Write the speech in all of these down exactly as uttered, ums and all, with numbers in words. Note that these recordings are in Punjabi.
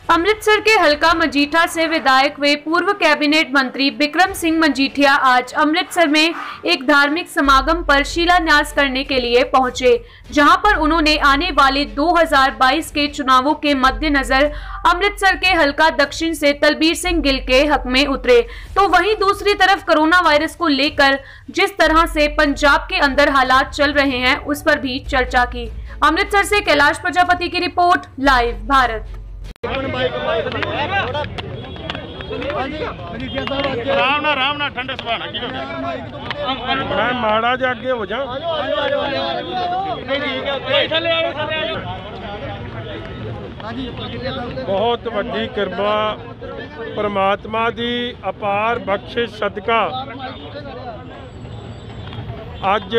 अमृतसर के हलका मजीठा से विधायक व पूर्व कैबिनेट मंत्री बिक्रम सिंह मजीठिया आज अमृतसर में एक धार्मिक समागम पर शिलान्यास करने के लिए पहुंचे, जहां पर उन्होंने आने वाले दो हज़ार बाईस के चुनावों के मद्देनजर अमृतसर के हलका दक्षिण से तलबीर सिंह गिल के हक में उतरे। तो वहीं दूसरी तरफ कोरोना वायरस को लेकर जिस तरह से पंजाब के अंदर हालात चल रहे हैं उस पर भी चर्चा की। अमृतसर से कैलाश प्रजापति की रिपोर्ट, लाइव भारत। राम ना राम ना ठंडे सुभाना की मैं माड़ा जा अगे हो जा। बहुत वड्डी किरपा परमात्मा दी अपार बख्शिश सदका अज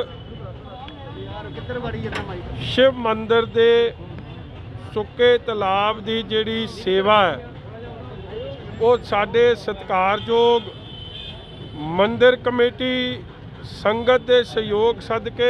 शिव मंदिर दे सुके तलाब की जिहड़ी सेवा है वो साडे सत्कारयोग मंदिर कमेटी संगत के सहयोग सदके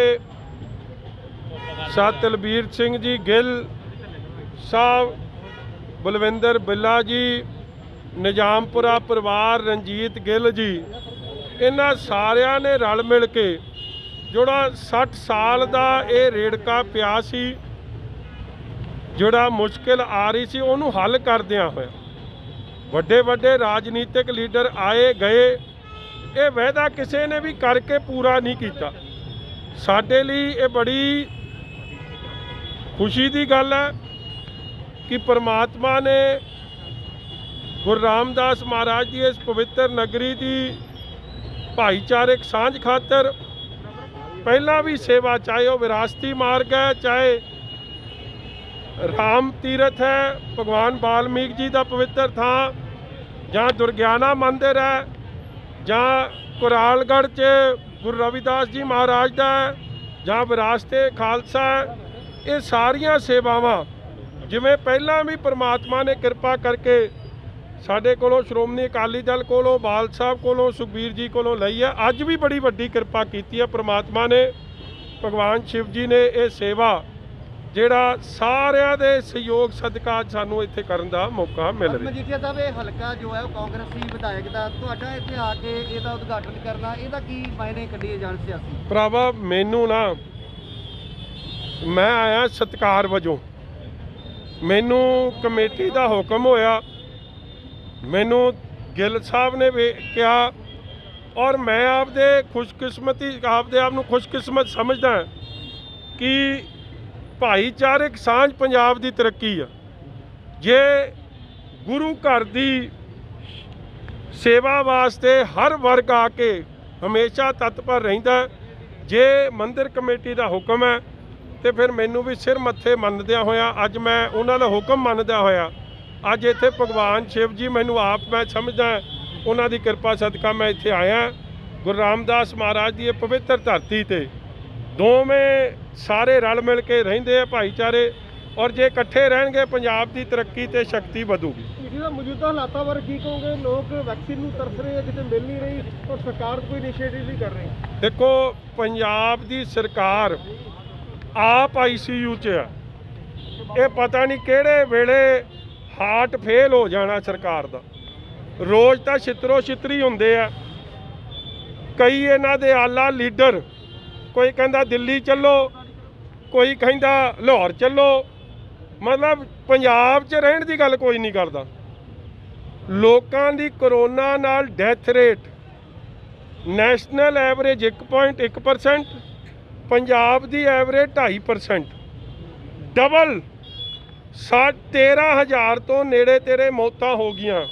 सा तलबीर सिंह जी गिल साहब, बलविंदर बिल्ला जी, निजामपुरा परिवार रंजीत गिल जी, इन्हां सारियां ने रल मिल के जोड़ा सठ साल का ये रेड़का पिया सी, जोड़ा मुश्किल आ रही सी, उन्होंने हल करदियां होया वड्डे वड्डे राजनीतिक लीडर आए गए, ये वायदा किसी ने भी करके पूरा नहीं किया। साडे लई ये बड़ी खुशी की गल है कि परमात्मा ने गुरु रामदास महाराज की इस पवित्र नगरी की भाईचारक सांझ खातर पहला भी सेवा, चाहे वह विरासती मार्ग है, चाहे राम तीरथ है, भगवान वाल्मीकि जी का पवित्र थां, जहाँ दुर्गियाना मंदिर है, जहाँ कुरालगढ़ च गुरु रविदास जी महाराज का है, जहाँ विरासते खालसा है, ये सारिया सेवावां जिमें पहला भी परमात्मा ने कृपा करके साडे कोलों श्रोमणी अकाली दल कोलों, बाल साहब कोलों, सुखबीर जी कोलों लई है, अज भी बड़ी वड्डी कृपा की है परमात्मा ने। भगवान शिव जी ने यह सेवा जिहड़ा सारिਆਂ ਦੇ सहयोग सदका सानू इत्थे करन दा मौका मिल रहा है। मजीठिया साहब ये हलका जो है कांग्रेसी विधायक दा तुहाडा इत्थे आके ਇਹਦਾ उद्घाटन करना ਇਹਦਾ की मायने कढी जान सियासी भरावा मैनू ना मैं आया सत्कार वजों, मैनू कमेटी का हुक्म होया, मैनू गिल साहब ने कहा और मैं आपदे खुशकिस्मती आपदे आप नूं खुशकिस्मत समझदा कि भाईचारक सांझ पंजाब की तरक्की है। जे गुरु घर की सेवा वास्ते हर वर्ग आके हमेशा तत्पर रहिंदा, जे मंदिर कमेटी का हुक्म है तो फिर मैनू भी सिर मत्थे मनदिया होया अज मैं उन्हां दा हुक्म मनदा होया अज इत्थे भगवान शिव जी मैनू आप मैं समझदा उन्हां दी कृपा सदका मैं इत्थे आया। गुरु रामदास महाराज की पवित्र धरती ते दोवें सारे रल मिल के रहिंदे आ भाईचारे, और जे इकट्ठे रहणगे पंजाब की तरक्की ते शक्ति वधूगी। मौजूदा हालातों बारे की कहोगे? लोग वैक्सीन नूं तरस रहे हैं, किते मिल नहीं रही और सरकार कोई इनिशिएटिव नहीं कर रही। देखो पंजाब की सरकार आप आई सी यू च है, ये पता नहीं किहड़े वेले हार्ट फेल हो जाना सरकार का। रोज़ तो छित्रो छितरी हुंदे आ, कई इन्हां दे आला लीडर, कोई कहता दिल्ली चलो, कोई कहता लाहौर चलो, मतलब पंजाब च रहने की गल कोई नहीं करता। लोगों की कोरोना नाल डैथ रेट नैशनल एवरेज एक पॉइंट एक परसेंट, पंजाब की एवरेज ढाई परसेंट, डबल साठ तेरह हज़ार तो नेड़े तेरे मौतां हो गई।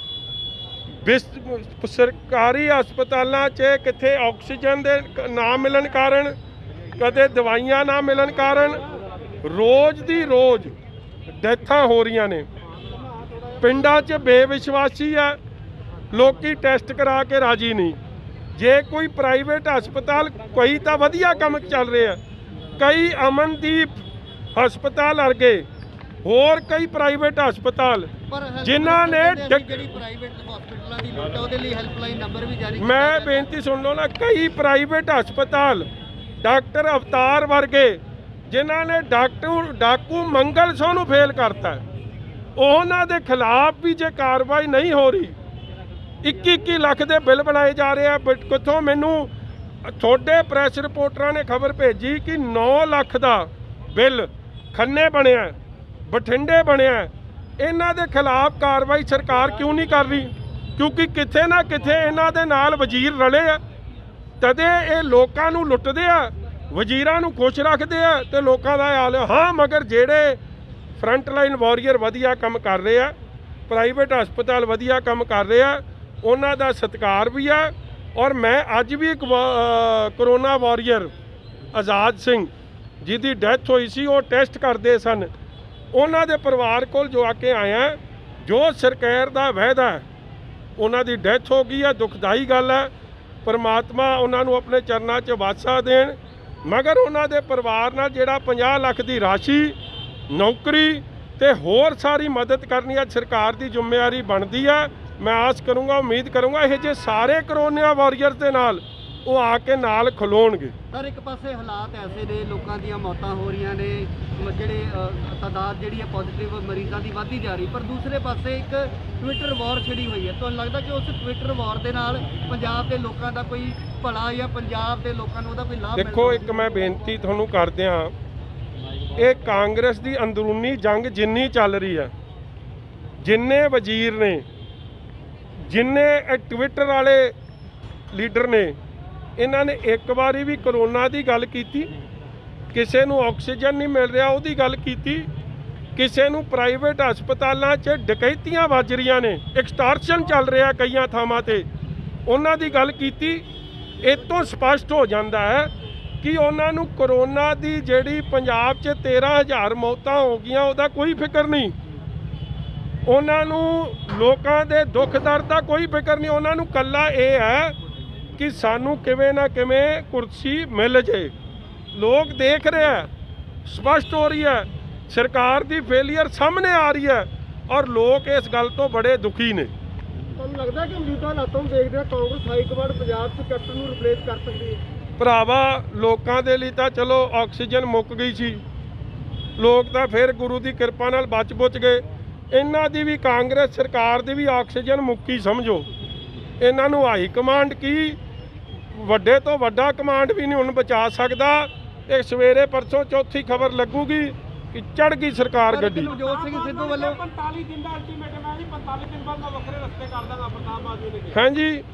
सरकारी हस्पतालों च कित्थे ऑक्सीजन दे ना मिलन कारण, कदे दवाइयां ना मिलन कारण रोज़ दी रोज़ डेथां हो रही ने। पिंडां च बेविश्वासी है, लोकी टेस्ट करा के राजी नहीं। जे कोई प्राइवेट हस्पताल कोई तो वधिया काम चल रहे हैं, कई अमनदीप हस्पताल अर्गे होर कई प्राइवेट हस्पताल जिन्हां ने मैं बेनती सुन लो ना, कई प्राइवेट हस्पताल डॉक्टर अवतार वर्गे जिन्होंने डॉक्टर डाकू मंगल सो नूं फेल करता है। ਉਹਨਾਂ ਦੇ ਖਿਲਾਫ ਵੀ ਜੇ ਕਾਰਵਾਈ ਨਹੀਂ ਹੋ ਰਹੀ, ਇੱਕੀ ਇੱਕੀ ਲੱਖ ਦੇ ਬਿੱਲ ਬਣਾਏ ਜਾ ਰਹੇ ਆ। ਕਿੱਥੋਂ ਮੈਨੂੰ ਤੁਹਾਡੇ ਪ੍ਰੈਸ ਰਿਪੋਰਟਰਾਂ ਨੇ ਖਬਰ ਭੇਜੀ ਕਿ ਨੌ ਲੱਖ ਦਾ ਬਿੱਲ ਖੰਨੇ ਬਣਿਆ, ਬਠਿੰਡੇ ਬਣਿਆ। ਇਹਨਾਂ ਦੇ ਖਿਲਾਫ ਕਾਰਵਾਈ ਸਰਕਾਰ ਕਿਉਂ ਨਹੀਂ ਕਰ ਰਹੀ? ਕਿਉਂਕਿ ਕਿਤੇ ਨਾ ਕਿਤੇ ਇਹਨਾਂ ਦੇ ਨਾਲ ਵਜ਼ੀਰ ਰਲੇ ਆ, ਤਦੇ ਇਹ ਲੋਕਾਂ ਨੂੰ ਲੁੱਟਦੇ ਆ, ਵਜ਼ੀਰਾਂ ਨੂੰ ਖੁਸ਼ ਰੱਖਦੇ ਆ ਤੇ ਲੋਕਾਂ ਦਾ ਹਾਲ। ਹਾਂ, ਮਗਰ ਜਿਹੜੇ ਫਰੰਟ ਲਾਈਨ ਵਾਰੀਅਰ ਵਧੀਆ ਕੰਮ ਕਰ ਰਹੇ ਆ, ਪ੍ਰਾਈਵੇਟ ਹਸਪਤਾਲ ਵਧੀਆ ਕੰਮ ਕਰ ਰਹੇ ਆ, ਉਹਨਾਂ ਦਾ ਸਤਿਕਾਰ ਵੀ ਆ। ਔਰ ਮੈਂ ਅੱਜ ਵੀ ਇੱਕ ਕਰੋਨਾ ਵਾਰੀਅਰ ਆਜ਼ਾਦ ਸਿੰਘ ਜਿਹਦੀ ਡੈਥ ਹੋਈ ਸੀ, ਉਹ ਟੈਸਟ ਕਰਦੇ ਸਨ, ਉਹਨਾਂ ਦੇ ਪਰਿਵਾਰ ਕੋਲ ਜੋ ਆ ਕੇ ਆਇਆ। ਜੋ ਸਰਕਾਰ ਦਾ ਵਾਅਦਾ ਹੈ, ਉਹਨਾਂ ਦੀ ਡੈਥ ਹੋ ਗਈ ਹੈ, ਦੁਖਦਾਈ ਗੱਲ ਹੈ। ਪਰਮਾਤਮਾ ਉਹਨਾਂ ਨੂੰ ਆਪਣੇ ਚਰਨਾਂ 'ਚ ਵਾਸਾ ਦੇਣ। ਮਗਰ ਉਹਨਾਂ ਦੇ ਪਰਿਵਾਰ ਨਾਲ ਜਿਹੜਾ ਪੰਜਾਹ ਲੱਖ ਦੀ ਰਾਸ਼ੀ, ਨੌਕਰੀ ਤੇ ਹੋਰ ਸਾਰੀ ਮਦਦ ਕਰਨੀ ਹੈ, ਸਰਕਾਰ ਦੀ ਜ਼ਿੰਮੇਵਾਰੀ ਬਣਦੀ ਹੈ। ਮੈਂ ਆਸ ਕਰੂੰਗਾ, ਉਮੀਦ ਕਰੂੰਗਾ ਇਹ ਜੇ ਸਾਰੇ ਕਰੋਨਾ ਵਾਰੀਅਰਸ ਦੇ ਨਾਲ ਉਹ ਆ ਕੇ ਨਾਲ ਖਲੋਣਗੇ। ਸਰ, ਇੱਕ ਪਾਸੇ ਹਾਲਾਤ ਐਸੇ ਨੇ, ਲੋਕਾਂ ਦੀਆਂ ਮੌਤਾਂ ਹੋ ਰਹੀਆਂ ਨੇ, ਜਿਹੜੇ ਤਾਦਾਦ ਜਿਹੜੀ ਹੈ ਪੋਜ਼ਿਟਿਵ ਮਰੀਜ਼ਾਂ ਦੀ ਵੱਧਦੀ ਜਾ ਰਹੀ, ਪਰ ਦੂਸਰੇ ਪਾਸੇ ਇੱਕ ਟਵਿੱਟਰ ਵਾਰ ਛਿੜੀ ਹੋਈ ਹੈ। ਤੁਹਾਨੂੰ ਲੱਗਦਾ ਕਿ ਉਸ ਟਵਿੱਟਰ ਵਾਰ ਦੇ ਨਾਲ ਪੰਜਾਬ ਦੇ ਲੋਕਾਂ ਦਾ ਕੋਈ ਭਲਾ ਜਾਂ ਪੰਜਾਬ ਦੇ ਲੋਕਾਂ ਨੂੰ ਉਹਦਾ ਕੋਈ ਲਾਭ? ਦੇਖੋ, ਇੱਕ ਮੈਂ ਬੇਨਤੀ ਤੁਹਾਨੂੰ ਕਰਦੇ ਹਾਂ, ਇਹ ਕਾਂਗਰਸ ਦੀ ਅੰਦਰੂਨੀ ਜੰਗ ਜਿੰਨੀ ਚੱਲ ਰਹੀ ਹੈ, ਜਿੰਨੇ ਵਜ਼ੀਰ ਨੇ, ਜਿੰਨੇ ਟਵਿੱਟਰ ਵਾਲੇ ਲੀਡਰ ਨੇ, ਇਹਨਾਂ ਨੇ ਇੱਕ ਵਾਰੀ ਵੀ ਕਰੋਨਾ ਦੀ ਗੱਲ ਕੀਤੀ? ਕਿਸੇ ਨੂੰ ਆਕਸੀਜਨ ਨਹੀਂ ਮਿਲ ਰਿਹਾ ਉਹਦੀ ਗੱਲ ਕੀਤੀ? ਕਿਸੇ ਨੂੰ ਪ੍ਰਾਈਵੇਟ ਹਸਪਤਾਲਾਂ 'ਚ ਡਕੈਤੀਆਂ ਵੱਜ ਰਹੀਆਂ ਨੇ, ਐਕਸਟਾਰਸ਼ਨ ਚੱਲ ਰਿਹਾ ਕਈਆਂ ਥਾਵਾਂ ਤੇ, ਉਹਨਾਂ ਦੀ ਗੱਲ ਕੀਤੀ? ਇਹ ਤੋਂ ਸਪਸ਼ਟ ਹੋ ਜਾਂਦਾ ਹੈ ਕਿ ਉਹਨਾਂ ਨੂੰ ਕਰੋਨਾ ਦੀ ਜਿਹੜੀ ਪੰਜਾਬ 'ਚ ਤੇਰਾਂ ਹਜ਼ਾਰ ਮੌਤਾਂ ਹੋ ਗਈਆਂ ਉਹਦਾ ਕੋਈ ਫਿਕਰ ਨਹੀਂ। ਉਹਨਾਂ ਨੂੰ ਲੋਕਾਂ ਦੇ ਦੁੱਖ ਦਰਦ ਦਾ ਕੋਈ ਫਿਕਰ ਨਹੀਂ। ਉਹਨਾਂ ਨੂੰ ਕੱਲਾ ਇਹ ਹੈ ਕਿ ਸਾਨੂੰ ਕਿਵੇਂ ਨਾ ਕਿਵੇਂ ਕੁਰਸੀ ਮਿਲ ਜੇ। ਲੋਕ ਦੇਖ ਰਹੇ ਆ, ਸਪਸ਼ਟ ਹੋ ਰਹੀ ਹੈ, ਸਰਕਾਰ ਦੀ ਫੇਲੀਅਰ ਸਾਹਮਣੇ ਆ ਰਹੀ ਹੈ ਔਰ ਲੋਕ ਇਸ ਗੱਲ ਤੋਂ ਬੜੇ ਦੁਖੀ ਨੇ। ਤੁਹਾਨੂੰ ਲੱਗਦਾ ਕਿ ਮੌਜੂਦਾ ਹਾਲਾਤਾਂ ਨੂੰ ਦੇਖਦੇ ਆ ਕਾਂਗਰਸ ਹਾਈ ਕਮਾਂਡ ਪੰਜਾਬ 'ਚ ਕੈਪਟਨ ਨੂੰ ਰਿਪਲੇਸ ਕਰ ਸਕਦੀ ਹੈ? ਭਰਾਵਾ, ਲੋਕਾਂ ਦੇ ਲਈ ਤਾਂ ਚਲੋ ਆਕਸੀਜਨ ਮੁੱਕ ਗਈ ਸੀ, ਲੋਕ ਤਾਂ ਫਿਰ ਗੁਰੂ ਦੀ ਕਿਰਪਾ ਨਾਲ ਬਚ ਬੁੱਚ ਗਏ। ਇਹਨਾਂ ਦੀ ਵੀ, ਕਾਂਗਰਸ ਸਰਕਾਰ ਦੀ ਵੀ ਆਕਸੀਜਨ ਮੁੱਕੀ ਸਮਝੋ। ਇਹਨਾਂ ਨੂੰ ਹਾਈ ਕਮਾਂਡ ਕੀ, ਵੱਡੇ ਤੋਂ ਵੱਡਾ ਕਮਾਂਡ ਵੀ ਨਹੀਂ ਹੁਣ ਬਚਾ ਸਕਦਾ। ਇਹ ਸਵੇਰੇ ਪਰਸੋਂ ਚੌਥੀ ਖਬਰ ਲੱਗੂਗੀ ਕਿ ਚੜ ਗਈ ਸਰਕਾਰ ਗੱਡੀ। ਨਵਜੋਤ ਸਿੰਘ ਸਿੱਧੂ ਵੱਲੋਂ ਪੰਤਾਲੀ ਦਿਨ ਦਾ ਅਲਟੀਮੇਟਮ ਹੈ ਜੀ, ਪੰਤਾਲੀ ਦਿਨ ਬਾਅਦ ਮੈਂ ਵੱਖਰੇ ਰਸਤੇ ਕਰ ਦਾਂਗਾ ਪ੍ਰਤਾਪ ਬਾਜੂ ਨੇ। ਹਾਂਜੀ,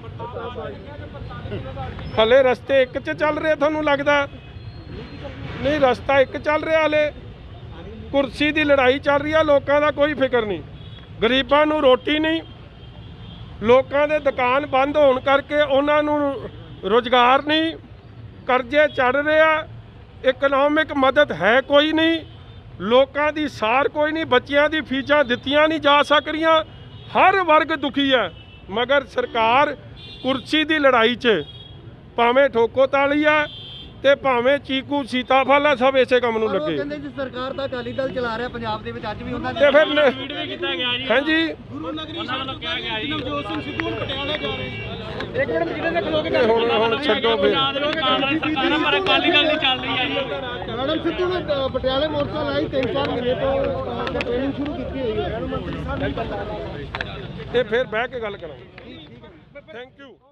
ਹਲੇ ਰਸਤੇ ਇੱਕ 'ਚ ਚੱਲ ਰਹੇ ਤੁਹਾਨੂੰ ਲੱਗਦਾ? ਨਹੀਂ, ਰਸਤਾ ਇੱਕ ਚੱਲ ਰਿਹਾ ਹਲੇ। ਕੁਰਸੀ ਦੀ ਲੜਾਈ ਚੱਲ ਰਹੀ ਆ, ਲੋਕਾਂ ਦਾ ਕੋਈ ਫਿਕਰ ਨਹੀਂ। ਗਰੀਬਾਂ ਨੂੰ ਰੋਟੀ ਨਹੀਂ, ਲੋਕਾਂ ਦੇ ਦੁਕਾਨ ਬੰਦ ਹੋਣ ਕਰਕੇ ਉਹਨਾਂ ਨੂੰ ਰੁਜ਼ਗਾਰ ਨਹੀਂ, ਕਰਜ਼ੇ ਚੜ ਰਹੇ ਆ, ਇਕਨੋਮਿਕ ਮਦਦ ਹੈ ਕੋਈ ਨਹੀਂ, ਲੋਕਾਂ ਦੀ ਸਾਰ ਕੋਈ ਨਹੀਂ, ਬੱਚਿਆਂ ਦੀ ਫੀਸਾਂ ਦਿੱਤੀਆਂ ਨਹੀਂ ਜਾ ਸਕ ਰਹੀਆਂ। ਹਰ ਵਰਗ ਦੁਖੀ ਹੈ। ਮਗਰ ਸਰਕਾਰ ਕੁਰਸੀ ਦੀ ਲੜਾਈ 'ਚ ਭਾਵੇਂ ਠੋਕੋ ਤਾਲੀ ਆ ਤੇ ਭਾਵੇਂ ਚੀਕੂ ਸੀਤਾਫਲ ਆ, ਸਭ ਇਸੇ ਕੰਮ ਨੂੰ ਲੱਗੇ। ਕਹਿੰਦੇ ਜੀ ਸਰਕਾਰ ਤਾਂ ਅਕਾਲੀ ਦਲ ਚਲਾ ਰਿਹਾ ਪੰਜਾਬ ਦੇ ਵਿੱਚ, ਅੱਜ ਵੀ ਉਹਨਾਂ ਦੇ ਫਿਰ ਟਵੀਟ ਵੀ ਕੀਤਾ ਗਿਆ ਜੀ। ਹਾਂਜੀ, ਗੁਰੂ ਨਗਰੀ ਵੱਲੋਂ ਕਿਹਾ ਗਿਆ ਜੀ ਨਵਜੋਤ ਸਿੰਘ ਸਿੱਧੂ ਪਟਿਆਲੇ ਜਾ ਰਹੇ। ਇੱਕ ਮਿੰਟ ਜਿਹਦੇ ਤੇ ਖਲੋ ਕੇ ਹੁਣ ਹੁਣ ਛੱਡੋ ਫਿਰ। ਪਰ ਅਕਾਲੀ ਦਲ ਨਹੀਂ ਚੱਲ ਰਹੀ ਹੈ ਜੀ। ਮੈਡਮ ਸਿੱਧੂ ਨੇ ਪਟਿਆਲੇ ਮੋਰਚਾ ਲਾਈ, ਤਿੰਨ ਚਾਰ ਮਹੀਨੇ ਤੋਂ ਟ੍ਰੇਨਿੰਗ ਸ਼ੁਰੂ ਕੀਤੀ ਹੋਈ ਹੈ। ਇਹ ਫਿਰ ਬਹਿ ਕੇ ਗੱਲ ਕਰਾਂਗੇ। Thank you.